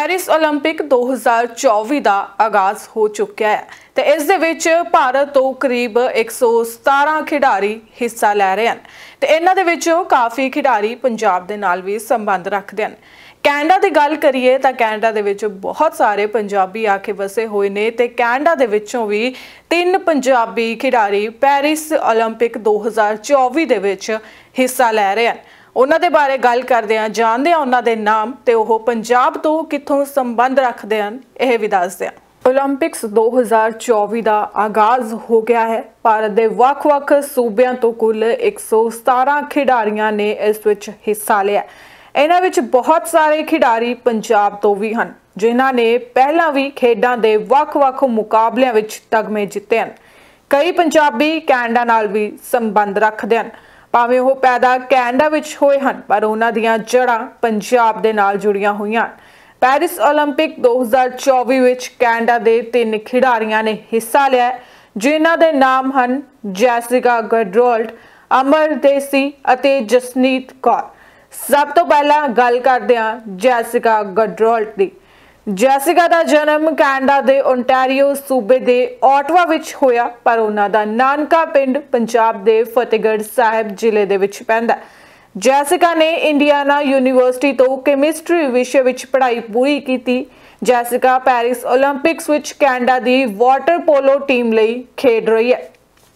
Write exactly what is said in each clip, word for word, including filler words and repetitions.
Paris Olympic दो हज़ार चौबीस का आगाज़ हो चुका है तो इस दे विच भारत तो करीब एक सौ सतारह खिडारी हिस्सा लै रहे हैं तो इन्हां दे विचों काफ़ी खिडारी पंजाब दे नाल भी संबंध रखते हैं। कैनेडा की गल करिए तो कैनेडा दे विच बहुत सारे पंजाबी आके वसे हुए ने ते कैनेडा दे विचों भी तीन पंजाबी खिडारी पैरिस ओलंपिक दो हज़ार चौबीस दे विच हिस्सा लै रहे हैं। उन्हां दे बारे गल करदे हां, जानदे हां उन्हां दे नाम ते ओह पंजाब तो कित्थों संबंध रखदे हन, इह भी दसदे हां। ओलंपिक्स दो हज़ार चौबीस का आगाज़ हो गया है। भारत के वख-वख सूबियां तो कुल एक सौ सतारह खिडारियां ने इस विच हिस्सा लिया। इन्हां विच बहुत सारे खिडारी पंजाब तो भी हन जिन्हां ने पहलां भी खेडां दे वख-वख मुकाबलियां विच तगमे जिते हन। कई पंजाबी कैनेडा नाल भी संबंध रखदे हन, भावें वो पैदा कैनेडा विच होए हन पर उन्हां दियां जड़ां पंजाब दे नाल जुड़ियां होईयां। पैरिस ओलंपिक दो हज़ार चौबीस विच कैनेडा दे तीन खिडारियां ने हिस्सा लिया जिन्हां दे नाम हन जैसिका गड्रोल्ट, अमर देसी अते जसनीत कौर। सब तो पहला गल करदे हां जैसिका गड्रोल्ट दी। जैसिका दा जन्म कैनेडा दे ओंटारियो सूबे दे ओटावा विच होया पर उन्हां दा नानका पिंड पंजाब दे फतेहगढ़ साहिब जिले दे विच पैंदा। जैसिका ने इंडियाना यूनीवर्सिटी तो कैमिस्ट्री विषय विच पढ़ाई पूरी की। जैसिका पैरिस ओलंपिक्स विच कैनेडा दी वाटर पोलो टीम लई खेड रही है।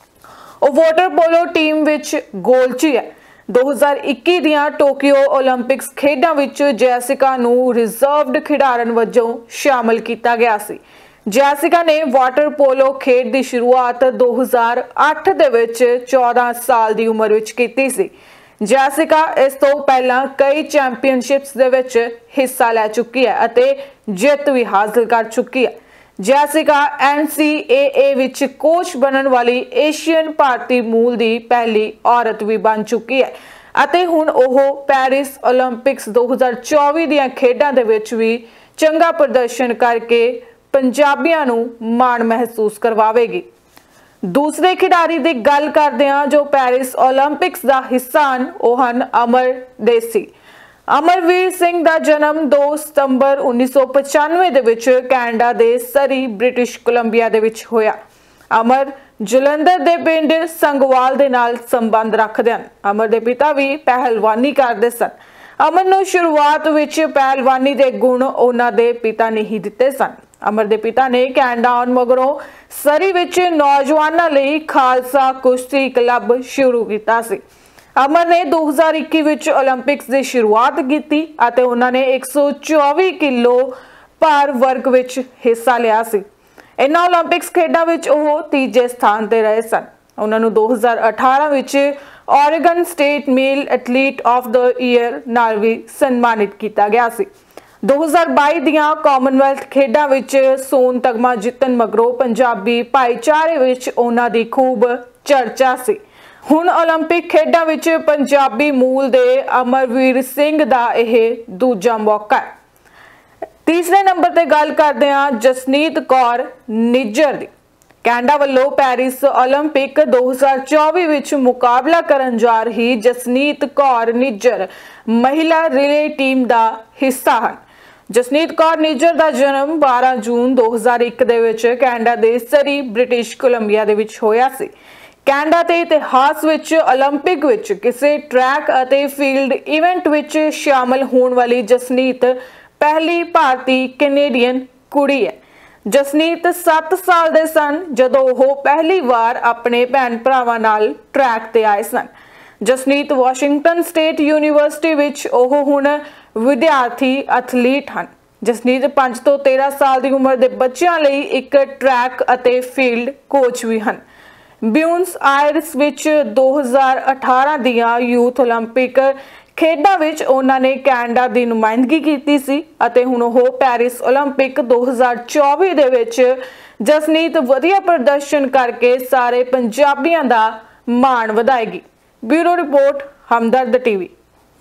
वो वाटर पोलो टीम विच गोलची है। दो हज़ार इक्की दियां टोक्यो ओलंपिक्स खेडां विच जैसिका नूं रिजर्वड खिडारन वजों शामिल किया गया सी। जैसिका ने वाटर पोलो खेड की शुरुआत दो हज़ार अठ दे विच चौदह साल की उम्र विच कीती सी। जैसिका इस तो पहला कई चैंपीयनशिप्स दे विच हिस्सा लै चुकी है अते जित भी हासिल कर चुकी है। Jessica N C A A विच कोच बनने वाली एशियन भारतीय मूल की पहली औरत भी बन चुकी है अते हुण ओह पैरिस ओलंपिक्स दो हज़ार चौबीस दियां खेडां दे विच भी चंगा प्रदर्शन करके पंजाबियां नूं माण महसूस करवावेगी। दूसरे खिडारी की गल करदे हां जो पैरिस ओलंपिक्स का हिस्सा हन, ओह हन अमर देसी। अमरवीर सिंह का जन्म दो सितंबर उन्नीस सौ पचानवे दे विच कैनेडा दे सरी ब्रिटिश कोलंबिया दे विच होया। अमर जलंधर दे पिंड संगवाल दे नाल संबंध रखदे हन। अमर दे पिता भी पहलवानी करदे सन। अमर नूं शुरुआत विच पहलवानी दे गुण उन्हां दे पिता ने ही दिते सन। अमर दे पिता ने कैनेडा आउण मगरों सरी विच नौजवानां लई खालसा कुश्ती क्लब शुरू कीता सी। अमर ने दो हज़ार इक्की विच ओलंपिक्स की शुरुआत की अते उन्होंने एक सौ चौबीस किलो भार वर्ग विच हिस्सा लिया सी। इन्हां ओलंपिक्स खेडां विच ओह तीजे स्थान ते रहे सन। उन्होंने दो हज़ार अठारह विच Oregon State male athlete of the year नाल भी सन्मानित किया गया सी। दो हज़ार बाईस दियां कॉमनवेल्थ खेडां विच सोन तगमा जितन मगरों पंजाबी भाईचारे विच उन्हां दी खूब चर्चा सी। हुण ओलंपिक खेडां विच पंजाबी मूल दे अमरवीर सिंह दा यह दूजा मौका है। तीसरे नंबर ते गल करदे हां जसनीत कौर निज्जर दी। कैनेडा वल्लों पैरिस ओलंपिक दो हज़ार चौबीस विच मुकाबला करन जा रही जसनीत कौर निज्जर महिला रिले टीम दा हिस्सा हन। जसनीत कौर निज्जर दा जन्म बारह जून दो हज़ार एक दे विच कैनेडा दे सरी ब्रिटिश कोलंबिया दे विच होया सी। कैनेडा के इतिहास विच ओलंपिक विच किसी ट्रैक अते फील्ड इवेंट विच शामिल होने वाली जसनीत पहली भारतीय कैनेडियन कुड़ी है। जसनीत सत्त साल दे सन जदों ओह पहली बार अपने भैन भरावां नाल ट्रैक ते आए सन। जसनीत वाशिंगटन स्टेट यूनीवर्सिटी विच ओह हुण विद्यार्थी एथलीट हन। जसनीत पांच तो तेरह साल की उम्र के बच्चों लई एक ट्रैक अते फील्ड कोच भी हन। ब्यूनस आयर्स विच दो हज़ार अठारह दियां यूथ ओलंपिक खेडां विच उन्हां ने कैनेडा की नुमाइंदगी की सी अते हुण ओह पैरिस ओलंपिक दो हज़ार चौबीस दे विच जसनीत वधिया प्रदर्शन करके सारे पंजाबियां दा माण वधाएगी। Bureau report Hamdard TV.